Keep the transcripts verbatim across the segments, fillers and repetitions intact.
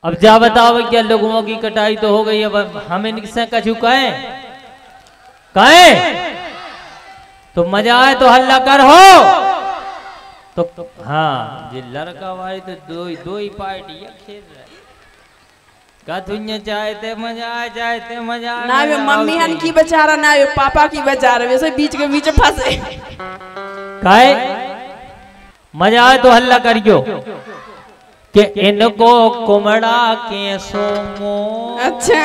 अब जा बताओ क्या लोगों की कटाई तो हो गई, अब हम इनसे कछु कहें कहें तो मजा आए तो हल्ला कर हो तो हाँ जी लड़का वाली तो दो ही दो ही पार्टी खेल रहे का दुनिया चाहते मजा आए चाहते मजा आए ना वे मम्मी हन की बेचारा ना वे पापा की बेचारा वैसे बीच के बीच फंसे काहे मजा आए तो हल्ला करियो कि इनको कुमड़ा के सोमो। अच्छा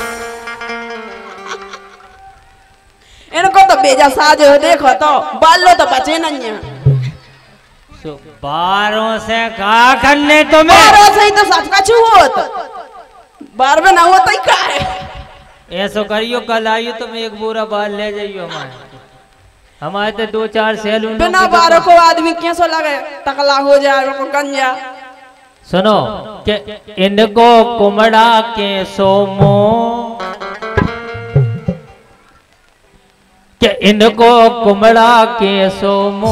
इनको तो बेजा साज हो देखो तो बालो तो बचे नहीं है so, बारों से का करने तुम्हें बारों से ही तो सब कछु होत बार में ना होता ही का है ऐसा करियो कल आइयो तुम एक बोरा बाल ले जाइयो हमारे हमारे तो दो चार सैलून बिना बारों को आदमी कैसे लगे टकला हो जाए वो गंजा। सुनो कि इनको कुमड़ा के सोमो कि इनको कुमड़ा के सोमो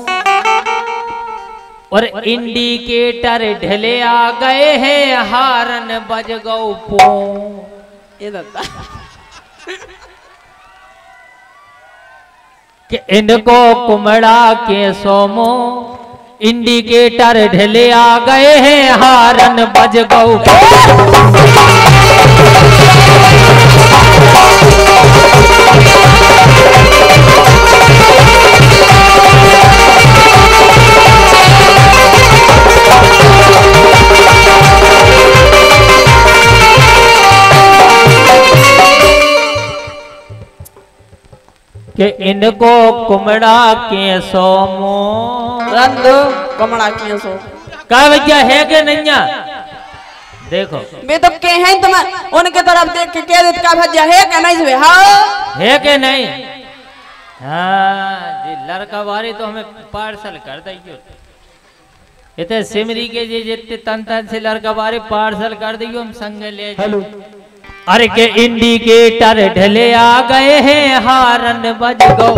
और इंडिकेटर ढले आ गए हैं हारन बज गौ पो ये दत्ता कि इनको कुमड़ा के सोमो इंडिकेटर ढले आ गए हैं हारन बज गौ कि इनको कुमड़ा के सोमो रंदो कुमड़ा के सो का भैया है कि नहीं देखो बे तो के हैं तुम उनके तरफ देख के कह देत का भैया है कि नहीं है हाँ है कि नहीं हाँ जी लड़का वारी तो हमें पार्सल कर दियो इतने सिमरी के जे जितने तन तन से लड़का वारी पार्सल कर दियो हम संग ले हेलो अरे के इंडिकेटर ढले आ गए हैं हारन बज गौ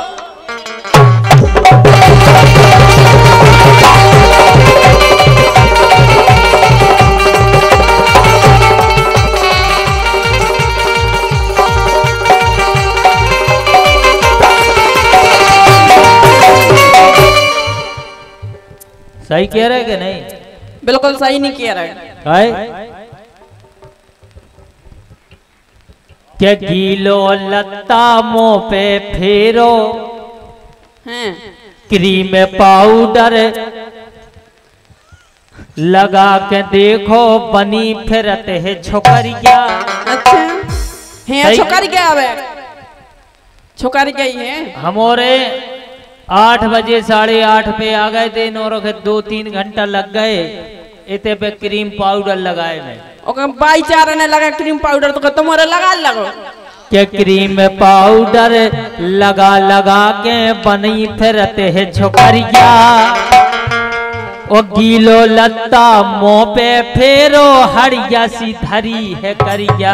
सही कह रहे कि नहीं बिल्कुल सही नहीं कह रहे क्या गीलो लत्ता मुंह पे फेरो हैं क्रीम पाउडर लगा के देखो बनी फिरते है छोकरिया। अच्छा है छोकरी क्या है छोकरी क्या ही है हमारे आठ बजे साढ़े आठ पे आ गए थे नौरों के दो तीन घंटा लग गए इतने पे क्रीम पाउडर लगाए मैं ओके भाईचारा ने लगा क्रीम पाउडर तो तुम्हारे लगा लगो के क्रीम पाउडर लगा लगा के बनी फिरते है छोकरिया ओ गीलो लत्ता मुंह पे फेरो हरिया सी धरी है करिया।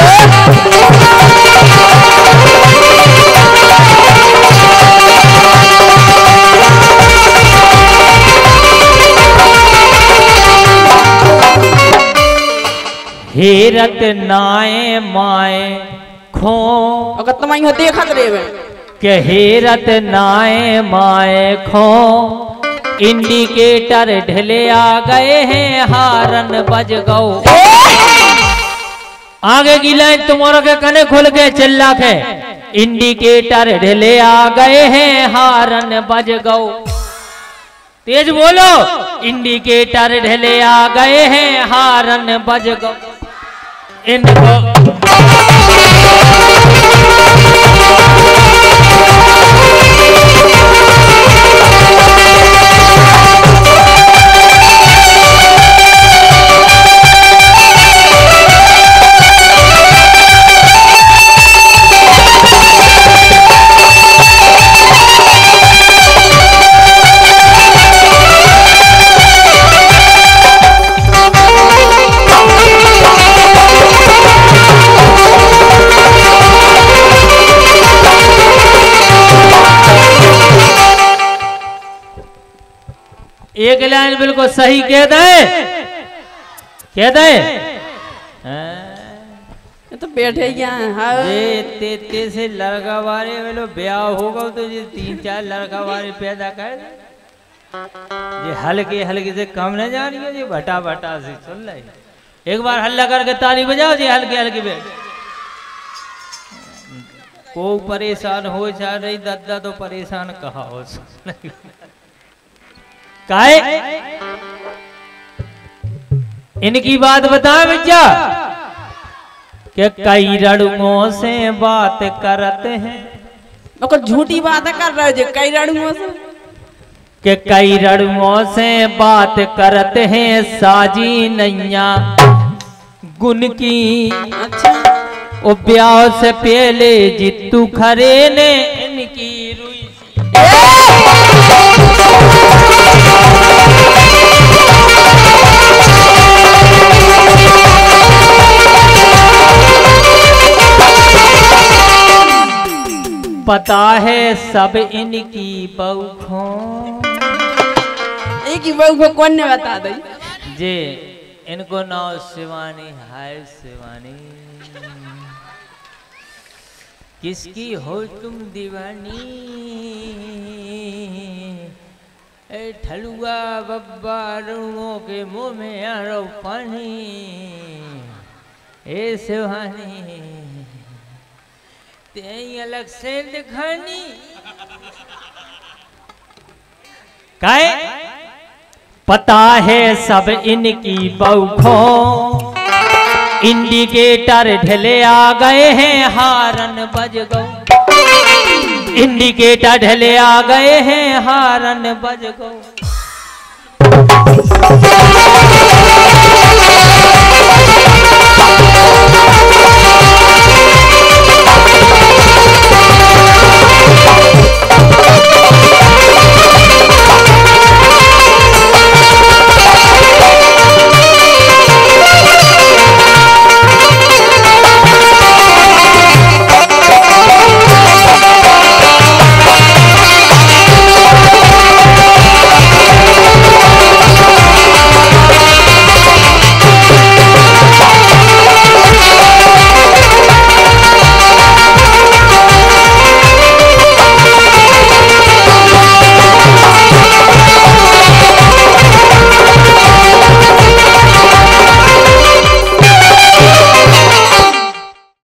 हेरत नाए माए खो अगर तुम यहाँ देखत रहे के हेरत नाए माए खो इंडिकेटर ढले आ गए हैं हारन बज गौ। आगे की लाइन तुम्हारा के कने खुल के चिल्ला के इंडिकेटर ढले आ गए हैं हारन बज गौ। तेज बोलो इंडिकेटर ढले आ गए हैं हारन बज गौ। इनको एक लाइन बिल्कुल सही कह दे। कह दे ये तो बैठे ही हैं हाँ ये ते ते से लड़का वाले वेलो ब्याह होगा तो ये तीन चार लड़का वाले पैदा कर ये हल्के हल्के से कम न जानिए ये भटा भटा से चल रही एक बार हल्ला करके ताली बजाओ जी हल्के हल्के बैठ को परेशान हो जा रही दादा तो परेशान कहा हो काहे इनकी बात बता भैया कि कई रड़ुओं से बात करते हैं तो झूठी बात कर रहे हो जी कई रड़ुओं से कि कई रड़ुओं से बात करते हैं साजी नैया गुन की अच्छा ओ ब्याह से पहले जित्तू खरे ने इनकी रुई पता है सब इनकी बहू एक ही बहू को कौन ने बता दी जे इनको नाम शिवानी हाय शिवानी किसकी हो तुम दीवानी ए ठलुआ बब्बा रुओं के मुंह में आरो पानी ए शिवानी ते अलग से दिखानी काय पता है सब इनकी बौखों इंडिकेटर ढले आ गए हैं हारन बज गो इंडिकेटर ढले आ गए हैं हारन बज गो